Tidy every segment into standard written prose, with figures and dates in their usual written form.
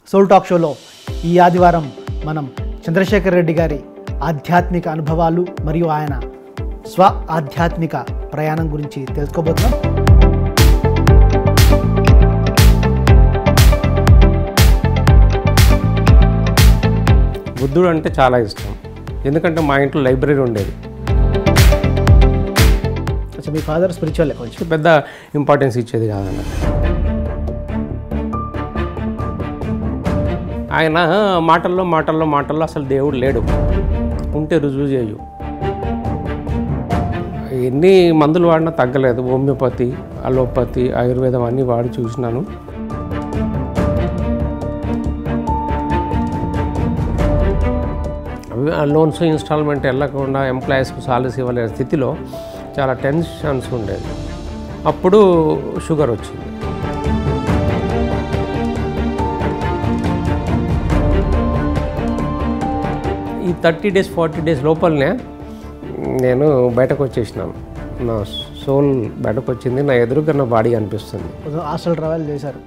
Soul talk షోలో ఈ ఆదివారం మనం చంద్రశేఖర్ రెడ్డి గారి ఆధ్యాత్మిక అనుభవాలు మరియు ఆయన స్వ ఆధ్యాత్మిక ప్రయాణం గురించి తెలుసుకోబోతున్నాం. బుద్ధుడు అంటే చాలా ఇష్టం, ఎందుకంటే మా ఇంట్లో లైబ్రరీ ఉండేది. అసలు మీ ఫాదర్ స్పిరిచువల్ కొంచెం పెద్ద ఇంపార్టెన్స్ ఇచ్చేది కాదన్నమాట. ఆయన మాటల్లో అసలు దేవుడు లేడు, ఉంటే రుజువు చేయు. ఎన్ని మందులు వాడినా తగ్గలేదు. హోమియోపతి, అలోపతి, ఆయుర్వేదం అన్నీ వాడి చూసినాను. లోన్స్ ఇన్స్టాల్మెంట్ వెళ్ళకుండా ఎంప్లాయీస్కి సాలరీస్ ఇవ్వలేని స్థితిలో చాలా టెన్షన్స్ ఉండేది. అప్పుడు షుగర్ వచ్చింది. ఈ 30 days 40 days లోపలనే నేను బయటకు వచ్చేసినాను. నా సోల్ బయటకు వచ్చింది, నా ఎదురుగా నా బాడీ అనిపిస్తుంది. హాస్టల్ ట్రావెల్ చేశారు.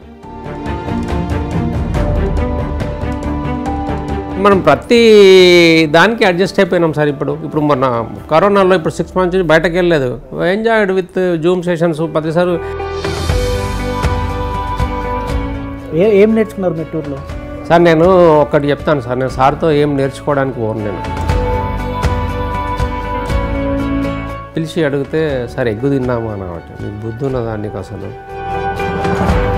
మనం ప్రతి దానికి అడ్జస్ట్ అయిపోయినాం సార్. ఇప్పుడు మన కరోనాలో ఇప్పుడు 6 months నుంచి బయటకు వెళ్ళలేదు. Enjoyed with Zoom sessions. ప్రతిసారి ఏం నేర్చుకున్నారు మీ టూర్లో? సార్ నేను ఒకటి చెప్తాను సార్, నేను సార్తో ఏం నేర్చుకోవడానికి పోను. నేను పిలిచి అడిగితే సార్ ఎగ్గు తిన్నాము అన్నమాట. నీకు బుద్ధి ఉన్నదా నీకు అసలు?